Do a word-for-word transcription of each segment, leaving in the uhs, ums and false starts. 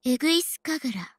エグイスカグラ。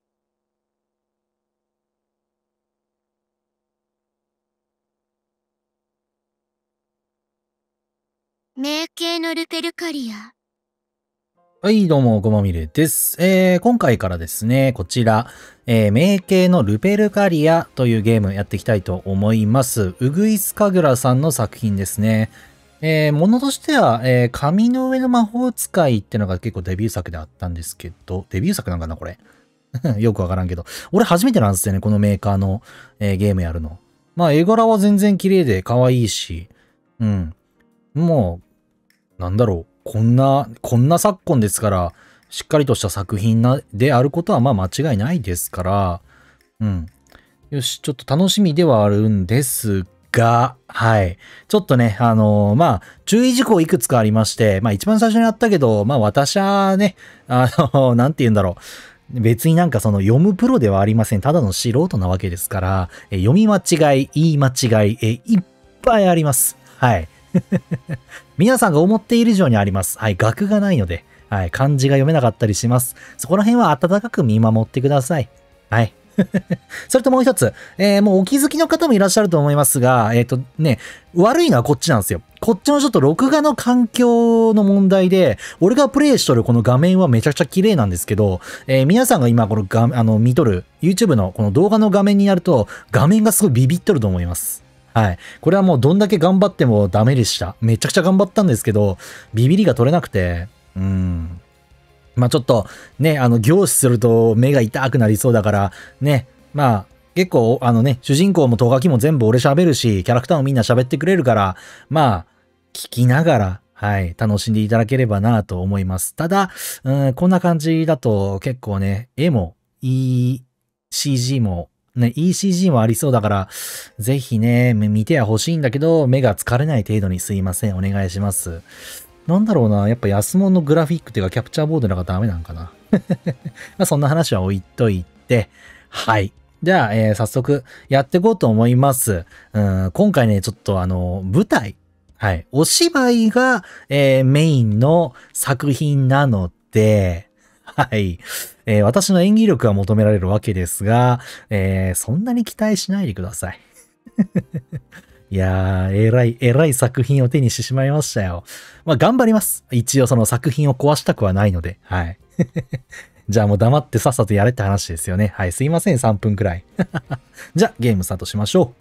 迷宮のルペルカリア。 はい、どうも、ごまみれです。えー、今回からですね、こちら、えー、迷宮のルペルカリアというゲームやっていきたいと思います。ウグイスカグラさんの作品ですね。えー、ものとしては、えー、紙の上の魔法使いってのが結構デビュー作であったんですけど、デビュー作なんかな、これ。よくわからんけど。俺初めてなんですよね、このメーカーの、えー、ゲームやるの。まあ、絵柄は全然綺麗で可愛いし、うん。もう、なんだろう。こんな、こんな昨今ですから、しっかりとした作品な、であることはまあ間違いないですから、うん。よし、ちょっと楽しみではあるんですが、はい。ちょっとね、あのーまあ、注意事項いくつかありまして、まあ一番最初にやったけど、まあ私はね、あの、なんて言うんだろう。別になんかその読むプロではありません。ただの素人なわけですから、え読み間違い、言い間違い、えいっぱいあります。はい。皆さんが思っている以上にあります。はい。学がないので、はい。漢字が読めなかったりします。そこら辺は温かく見守ってください。はい。それともう一つ、えー、もうお気づきの方もいらっしゃると思いますが、えっとね、悪いのはこっちなんですよ。こっちのちょっと録画の環境の問題で、俺がプレイしとるこの画面はめちゃくちゃ綺麗なんですけど、えー、皆さんが今この画あの見とる YouTube のこの動画の画面になると、画面がすごいビビっとると思います。はい。これはもうどんだけ頑張ってもダメでした。めちゃくちゃ頑張ったんですけど、ビビりが取れなくて、うーん。まあちょっとね、あの、凝視すると目が痛くなりそうだから、ね、まあ結構あのね、主人公もトガキも全部俺喋るし、キャラクターもみんな喋ってくれるから、まあ、聞きながら、はい、楽しんでいただければなと思います。ただ、うん、こんな感じだと結構ね、絵もいい シージー も、ね、いい シージー もありそうだから、ぜひね、見ては欲しいんだけど、目が疲れない程度にすいません。お願いします。なんだろうな、やっぱ安物のグラフィックっていうかキャプチャーボードなんかダメなんかな。まあそんな話は置いといて、はい。じゃあ、えー、早速やっていこうと思います。うん、今回ね、ちょっとあの、舞台、はい、お芝居が、えー、メインの作品なので、はい、えー、私の演技力が求められるわけですが、えー、そんなに期待しないでください。いやー、えらい、えらい作品を手にしてしまいましたよ。まあ、頑張ります。一応その作品を壊したくはないので、はい。じゃあもう黙ってさっさとやれって話ですよね。はい、すいません、さんぷんくらい。じゃあ、ゲームスタートしましょう。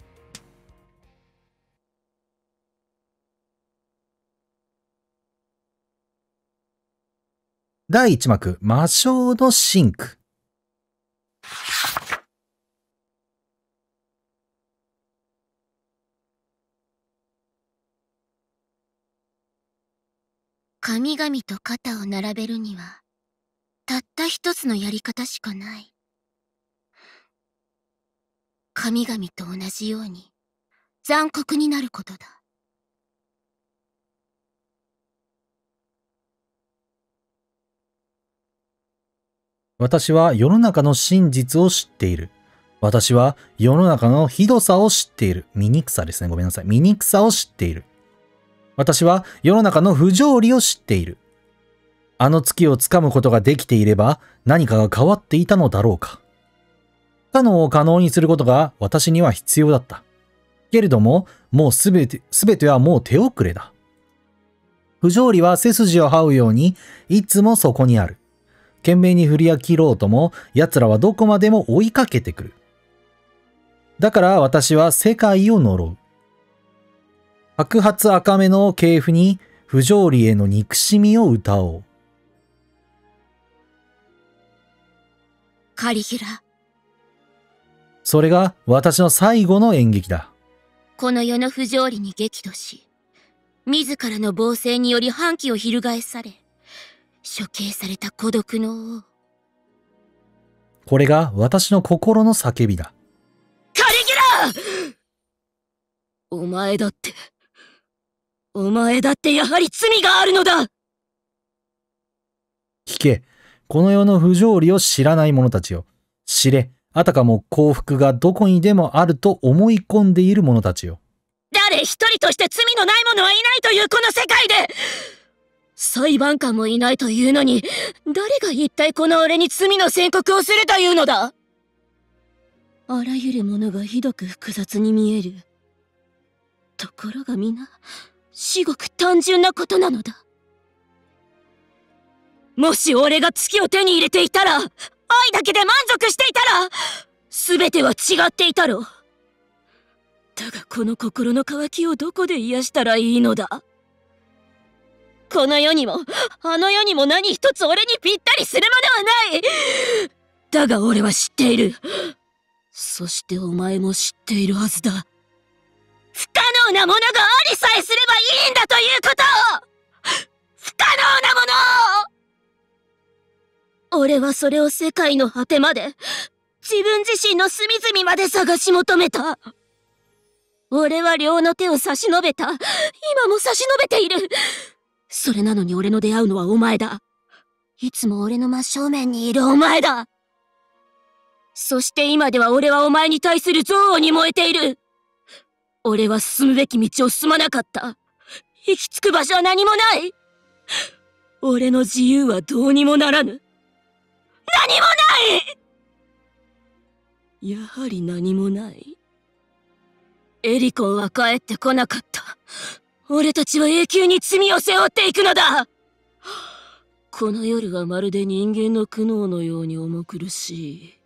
だいいち幕、魔性のシンク。 神々と肩を並べるには、たった一つのやり方しかない。神々と同じように、残酷になることだ。 私は世の中の真実を知っている。私は世の中のひどさを知っている。醜さですね。ごめんなさい。醜さを知っている。私は世の中の不条理を知っている。あの月をつかむことができていれば何かが変わっていたのだろうか。不可能を可能にすることが私には必要だった。けれども、もうすべて、すべてはもう手遅れだ。不条理は背筋を這うようにいつもそこにある。懸命に振り切ろうとも奴らはどこまでも追いかけてくる。だから私は世界を呪う。白髪赤目の系譜に不条理への憎しみを歌おう。 カリギュラ。 それが私の最後の演劇だ。 この世の不条理に激怒し、自らの暴政により反旗を翻され、処刑された孤独の王。 これが私の心の叫びだ。 カリギュラ！お前だって、お前だってやはり罪があるのだ！ 聞け、この世の不条理を知らない者たちよ。知れ、あたかも幸福がどこにでもあると思い込んでいる者たちよ。 誰一人として罪のない者はいないというこの世界で、 裁判官もいないというのに、誰が一体この俺に罪の宣告をするというのだ。あらゆるものがひどく複雑に見える。ところが皆、至極単純なことなのだ。もし俺が月を手に入れていたら、愛だけで満足していたら、すべては違っていたろう。だがこの心の渇きをどこで癒したらいいのだ。この世にも、あの世にも何一つ俺にぴったりするものはない。だが俺は知っている。そしてお前も知っているはずだ。不可能なものがありさえすればいいんだということを！不可能なものを！俺はそれを世界の果てまで、自分自身の隅々まで探し求めた。俺は両の手を差し伸べた。今も差し伸べている。それなのに俺の出会うのはお前だ。いつも俺の真正面にいるお前だ。そして今では俺はお前に対する憎悪に燃えている。俺は進むべき道を進まなかった。行き着く場所は何もない。俺の自由はどうにもならぬ。何もない！やはり何もない。エリコンは帰ってこなかった。俺たちは永久に罪を背負っていくのだ。この夜はまるで人間の苦悩のように重苦しい。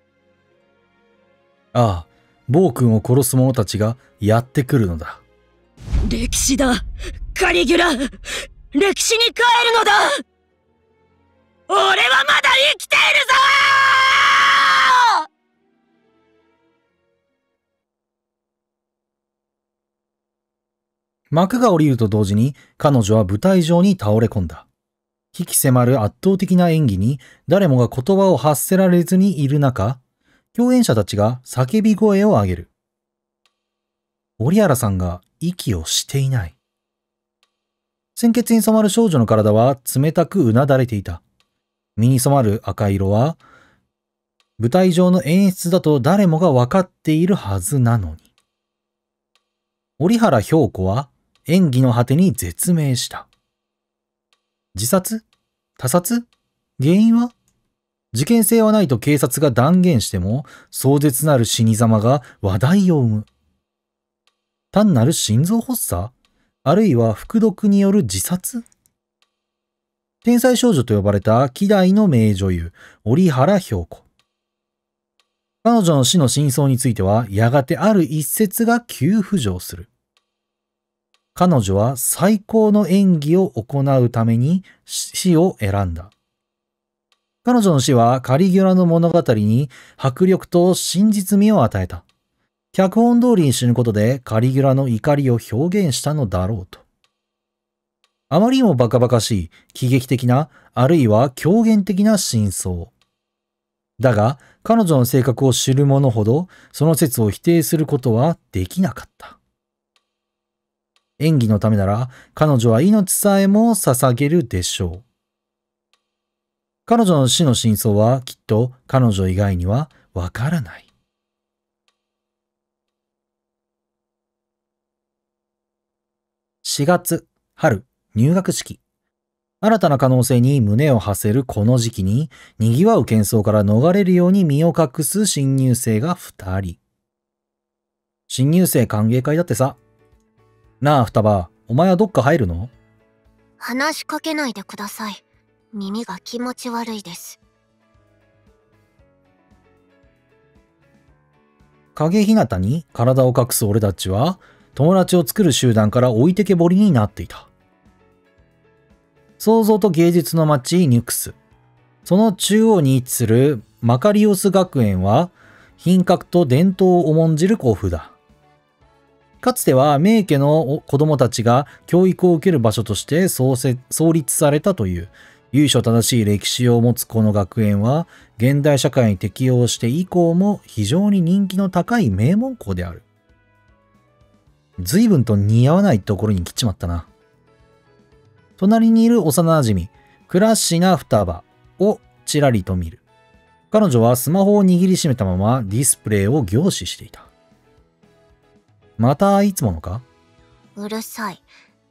ああ、暴君を殺す者たちがやってくるのだ。 歴史だ、カリギュラ。歴史に帰るのだ。俺はまだ生きているぞー！ 幕が降りると同時に彼女は舞台上に倒れ込んだ。鬼気迫る圧倒的な演技に誰もが言葉を発せられずにいる中、共演者たちが叫び声を上げる。折原さんが息をしていない。鮮血に染まる少女の体は冷たくうなだれていた。身に染まる赤色は舞台上の演出だと誰もが分かっているはずなのに。折原氷子は演技の果てに絶命した。自殺？他殺？原因は？事件性はないと警察が断言しても、壮絶なる死に様が話題を生む。単なる心臓発作？あるいは服毒による自殺？天才少女と呼ばれた希代の名女優、折原氷子。彼女の死の真相については、やがてある一説が急浮上する。彼女は最高の演技を行うために死を選んだ。彼女の死はカリギュラの物語に迫力と真実味を与えた。脚本通りに死ぬことでカリギュラの怒りを表現したのだろうと。あまりにもバカバカしい、喜劇的な、あるいは狂言的な真相。だが、彼女の性格を知る者ほど、その説を否定することはできなかった。演技のためなら、彼女は命さえも捧げるでしょう。彼女の死の真相はきっと彼女以外にはわからない。しがつ、春、入学式。新たな可能性に胸を馳せるこの時期に、賑わう喧騒から逃れるように身を隠す新入生が二人。新入生歓迎会だってさ。なあ、双葉、お前はどっか入るの？ 話しかけないでください。耳が気持ち悪いです。 影ひなたに体を隠す俺たちは、友達を作る集団から置いてけぼりになっていた。創造と芸術の街ニュクス。その中央に位置するマカリオス学園は、品格と伝統を重んじる校風だ。かつては名家の子供たちが教育を受ける場所として創設、創立されたという由緒正しい歴史を持つこの学園は、現代社会に適応して以降も非常に人気の高い名門校である。随分と似合わないところに来ちまったな。隣にいる幼馴染、クラッシーな双葉をちらりと見る。彼女はスマホを握りしめたままディスプレイを凝視していた。またいつものか？ うるさい。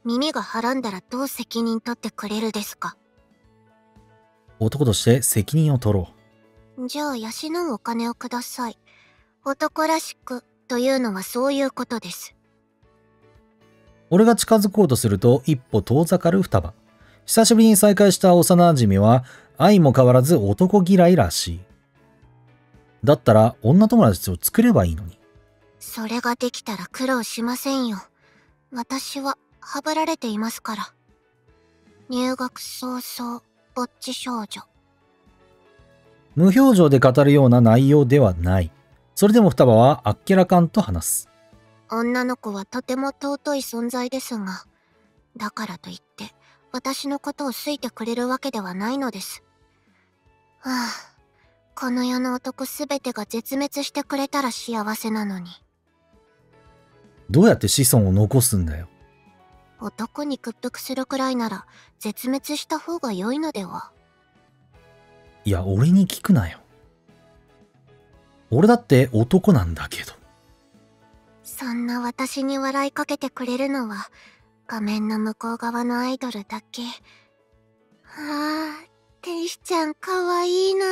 耳がはらんだらどう責任取ってくれるですか？ 男として責任を取ろじゃあ養うお金をください。男らしくというのはそういうことです。 う。俺が近づこうとすると一歩遠ざかる双葉。久しぶりに再会した幼馴染は相も変わらず男嫌いらしい。だったら女友達を作ればいいのに。 それができたら苦労しませんよ。私ははぶられていますから。入学早々ぼっち少女。 無表情で語るような内容ではない。それでも双葉はあっけらかんと話す。 女の子はとても尊い存在ですが、だからといって私のことを好いてくれるわけではないのです。はあ、この世の男すべてが絶滅してくれたら幸せなのに。 どうやって子孫を残すんだよ。 男に屈服するくらいなら絶滅した方が良いのでは。 いや、俺に聞くなよ。俺だって男なんだけど。 そんな私に笑いかけてくれるのは画面の向こう側のアイドルだけ。はあ、天使ちゃんかわいいな。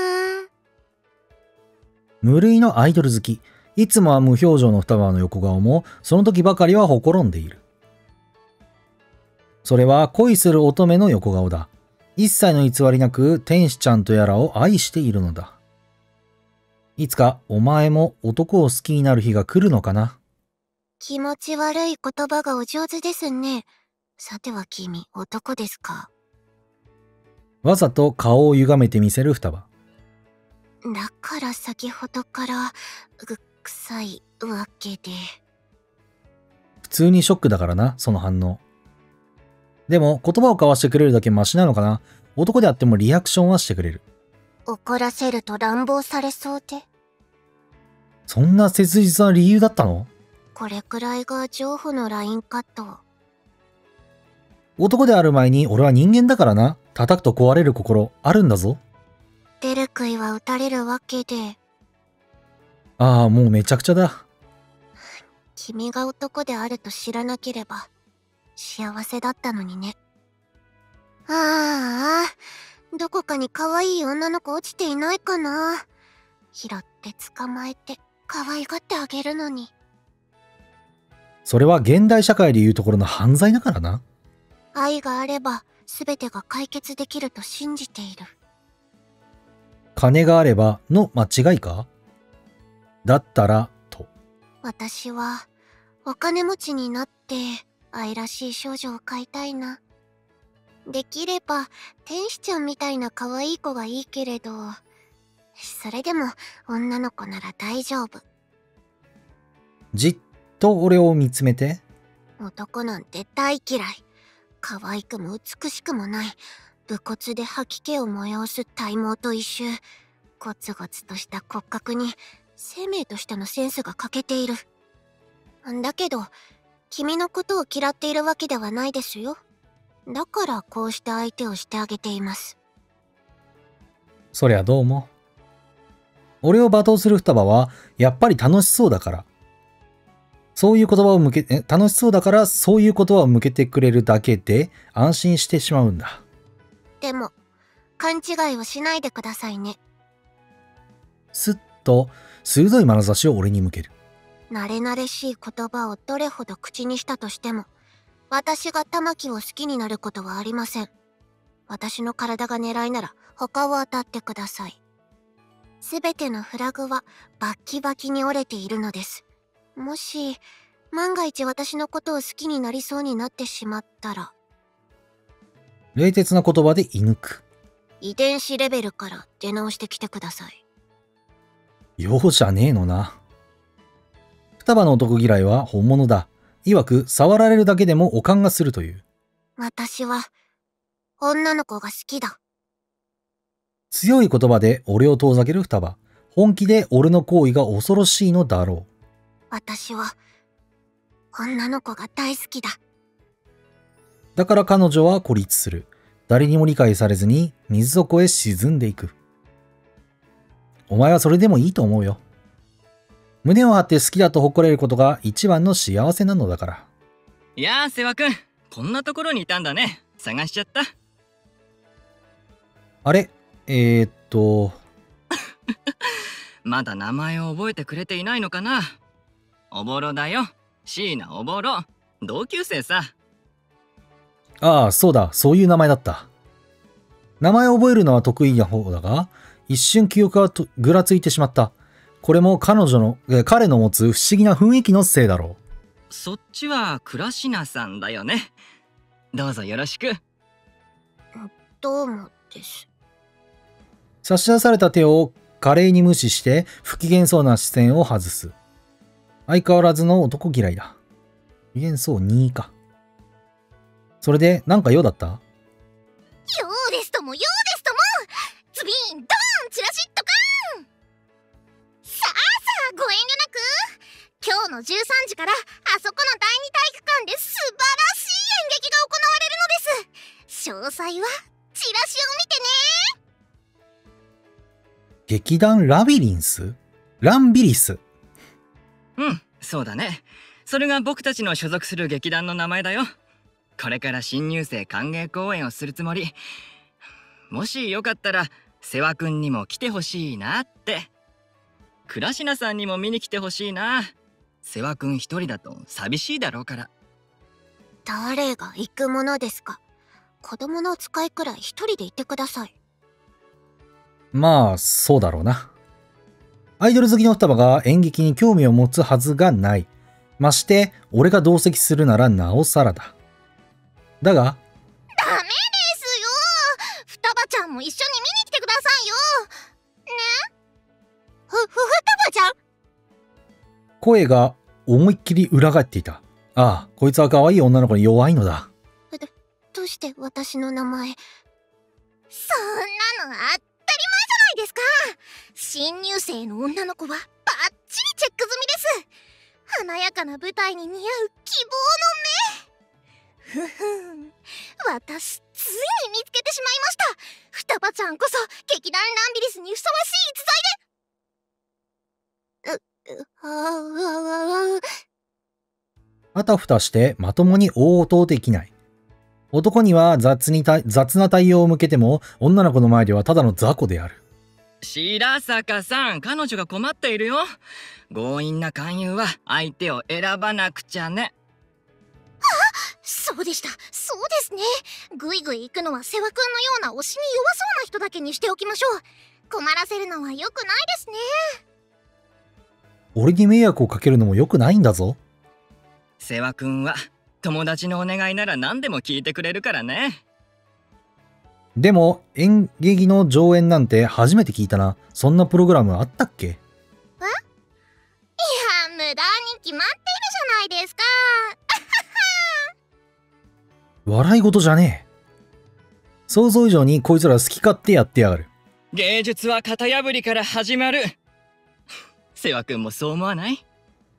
無類のアイドル好き。いつもは無表情の双葉の横顔もその時ばかりはほころんでいる。それは恋する乙女の横顔だ。一切の偽りなく天使ちゃんとやらを愛しているのだ。いつかお前も男を好きになる日が来るのかな。 気持ち悪い言葉がお上手ですね。さては君、男ですか？ わざと顔を歪めてみせる双葉。 だから先ほどからぐ臭いわけで。 普通にショックだからな、その反応。でも言葉を交わしてくれるだけマシなのかな。男であってもリアクションはしてくれる。 怒らせると乱暴されそうで。 そんな切実な理由だったの？ これくらいが情報のラインカット。 男である前に俺は人間だからな。叩くと壊れる心あるんだぞ。 出る杭は打たれるわけで。 ああ、もうめちゃくちゃだ。 君が男であると知らなければ幸せだったのにね。ああ、どこかに可愛い女の子落ちていないかな。拾って捕まえて可愛がってあげるのに。 それは現代社会でいうところの犯罪だからな。 愛があれば全てが解決できると信じている。 金があればの間違いか？だったらと。 私はお金持ちになって愛らしい少女を飼いたいな。できれば天使ちゃんみたいな可愛い子がいいけれど、それでも女の子なら大丈夫。 じっと俺を見つめて。 男なんて大嫌い。可愛くも美しくもない。武骨で吐き気を催す体毛と一周。ゴツゴツとした骨格に生命としてのセンスが欠けている。だけど君のことを嫌っているわけではないですよ。だからこうして相手をしてあげています。 そりゃどうも。俺を罵倒する双葉はやっぱり楽しそうだから。そういう言葉を向け、え、楽しそうだからそういう言葉を向けてくれるだけで安心してしまうんだ。 でも勘違いをしないでくださいね。 すっと鋭い眼差しを俺に向ける。 慣れ慣れしい言葉をどれほど口にしたとしても、私が玉木を好きになることはありません。私の体が狙いなら他を当たってください。すべてのフラグはバッキバキに折れているのです。もし万が一私のことを好きになりそうになってしまったら。 冷徹な言葉で射抜く。 遺伝子レベルから出直してきてください。 容赦ねえのな。双葉の男嫌いは本物だ。曰く触られるだけでも悪寒がするという。 私は女の子が好きだ。 強い言葉で俺を遠ざける双葉。本気で俺の行為が恐ろしいのだろう。 私は女の子が大好きだ。 だから彼女は孤立する。誰にも理解されずに水底へ沈んでいく。お前はそれでもいいと思うよ。胸を張って好きだと誇れることが一番の幸せなのだから。 やあ世話くん、 こんなところにいたんだね。探しちゃった。 あれえー、っと。 まだ名前を覚えてくれていないのかな。おぼろだよ。椎名おぼろ。同級生さ。 ああ、そうだ。そういう名前だった。名前を覚えるのは得意な方だが、一瞬記憶がとぐらついてしまった。これも彼女の、え彼の持つ不思議な雰囲気のせいだろう。そっちは倉科さんだよね。どうぞよろしく。 どうもです。 差し出された手を華麗に無視して不機嫌そうな視線を外す。相変わらずの男嫌いだ。不機嫌そうにか。それでなんか用だった？ ようですともようですともズビーンドーンチラシッとかーん。さあさあご遠慮なく今日のじゅうさんじからあそこの第二体育館で素晴らしい演劇が行われるのです。詳細はチラシを見てね。 劇団ラビリンス？ランビリス。 うん、そうだね。それが僕たちの所属する劇団の名前だよ。これから新入生歓迎公演をするつもり。もしよかったら世話くんにも来てほしいなって。倉科さんにも見に来てほしいな。世話くん一人だと寂しいだろうから。 誰が行くものですか。子供の使いくらい一人で行ってください。 まあ、そうだろうな。アイドル好きの双葉が演劇に興味を持つはずがない。まして、俺が同席するならなおさらだ。だが、 ダメですよ。双葉ちゃんも一緒に見に来てくださいよ。ね？ふ、ふ、双葉ちゃん？ 声が思いっきり裏返っていた。ああ、こいつは可愛い女の子に弱いのだ。 ど、どうして私の名前？そんなの当たり前じゃないですか。新入生の女の子はバッチリチェック済みです。華やかな舞台に似合う希望の目。ふふん、私ついに見つけてしまいました。双葉ちゃんこそ劇団ランビリスにふさわしい逸材で。う、う、ああ、 あたふたしてまともに応答できない。男には雑にた雑な対応を向けても、女の子の前ではただの雑魚である。 白坂さん、彼女が困っているよ。強引な勧誘は相手を選ばなくちゃね。 あ、そうでした。そうですね。ぐいぐい行くのは世話くんのような推しに弱そうな人だけにしておきましょう。困らせるのは良くないですね。 俺に迷惑をかけるのも良くないんだぞ。 世話くんは友達のお願いなら何でも聞いてくれるからね。 でも演劇の上演なんて初めて聞いたな。そんなプログラムあったっけ？ え？いや、無駄に決まっているじゃないですか。 笑い事じゃねえ。想像以上にこいつら好き勝手やってやがる。 芸術は型破りから始まる。世話くんもそう思わない？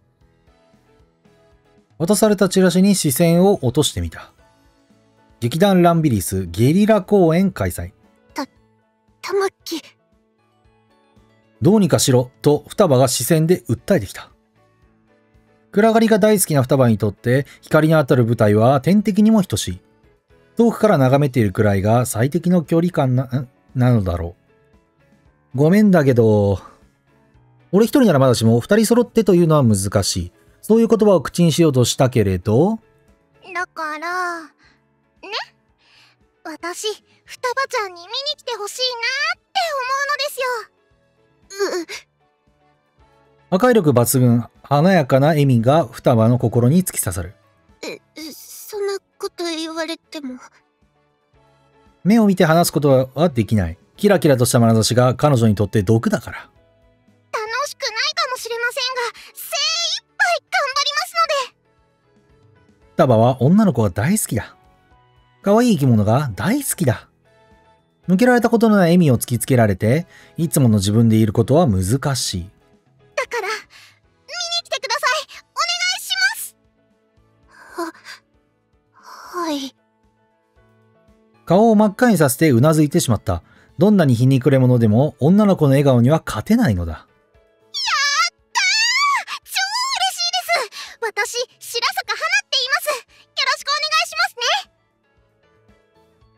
渡されたチラシに視線を落としてみた。劇団ランビリスゲリラ公演開催。 た、玉木。 どうにかしろと双葉が視線で訴えてきた。暗がりが大好きな双葉にとって光の当たる舞台は天敵にも等しい。遠くから眺めているくらいが最適の距離感な、なのだろう。ごめんだけど、俺一人ならまだしも二人揃ってというのは難しい。そういう言葉を口にしようとしたけれど。 だから、ね。私、双葉ちゃんに見に来てほしいなって思うのですよ。 破壊力抜群、華やかな笑みが双葉の心に突き刺さる。 え、そんなこと言われても。 目を見て話すことはできない。キラキラとした眼差しが彼女にとって毒だから。 楽しくないかもしれませんが、精一杯頑張りますので。 双葉は女の子が大好きだ。可愛い生き物が大好きだ。向けられたことのない笑みを突きつけられて、いつもの自分でいることは難しい。 だから、見に来てください。お願いします。は、はい。 顔を真っ赤にさせてうなずいてしまった。どんなに皮肉れ者でも女の子の笑顔には勝てないのだ。 やったー！超嬉しいです。私、白坂花って言います。よろしくお願いしますね。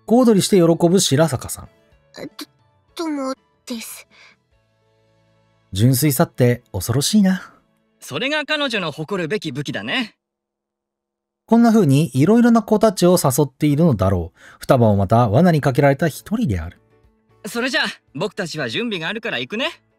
小躍りして喜ぶ白坂さん。 ど、どうもです。 純粋さって恐ろしいな。 それが彼女の誇るべき武器だね。 こんな風にいろいろな子たちを誘っているのだろう。双葉もまた罠にかけられた一人である。 それじゃあ僕たちは準備があるから行くね。 またね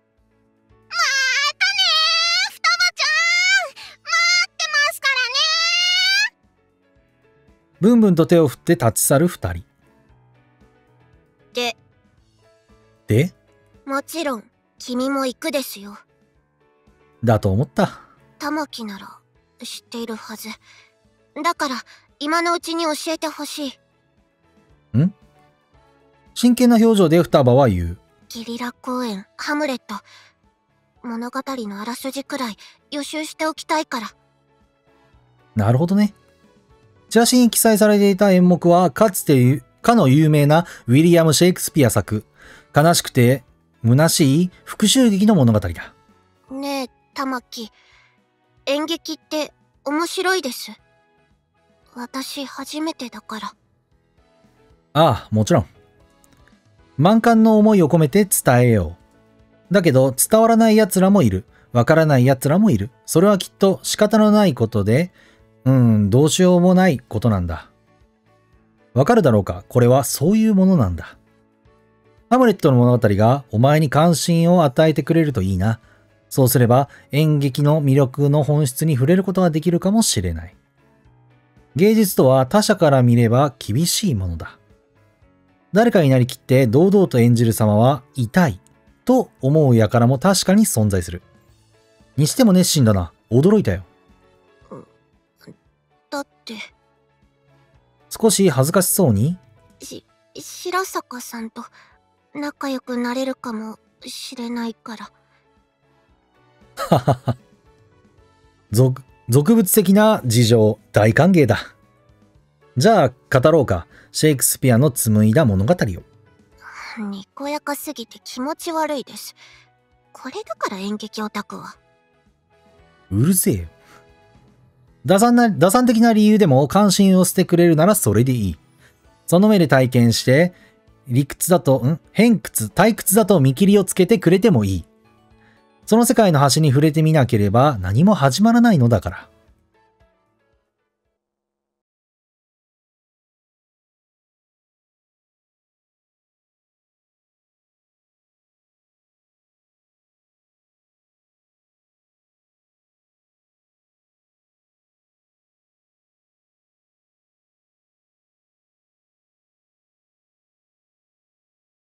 ー、双葉ちゃん、待ってますからねー。 ブンブンと手を振って立ち去る二人。 で、 で、 もちろん君も行くですよ。 だと思った。 玉木なら知っているはず。だから今のうちに教えてほしい。 ん？真剣な表情で双葉は言う。 ゲリラ公演ハムレット。物語のあらすじくらい予習しておきたいから。 なるほどね。チラシに記載されていた演目はかつてかの有名なウィリアム・シェイクスピア作、悲しくて虚しい復讐劇の物語だ。 ねえ玉木、演劇って面白いです。私初めてだから。 ああ、もちろん。満貫の思いを込めて伝えよう。だけど伝わらない奴らもいる。わからない奴らもいる。それはきっと仕方のないことで、うん、どうしようもないことなんだ。わかるだろうか？これはそういうものなんだ。ハムレットの物語がお前に関心を与えてくれるといいな。そうすれば演劇の魅力の本質に触れることができるかもしれない。芸術とは他者から見れば厳しいものだ。誰かになりきって堂々と演じる様は痛いと思う輩も確かに存在する。にしても熱心だな。驚いたよ。 だって。 少し恥ずかしそうに。 し、白坂さんと仲良くなれるかもしれないから。 ははは。俗、俗物的な事情、大歓迎だ。じゃあ、語ろうか。シェイクスピアの紡いだ物語を。 にこやかすぎて気持ち悪いです。これだから演劇オタクは。 うるせえよ。打算な、打算的な理由でも関心を捨てくれるならそれでいい。その目で体験して、理屈だと、ん偏屈、退屈だと見切りをつけてくれてもいい。その世界の端に触れてみなければ何も始まらないのだから。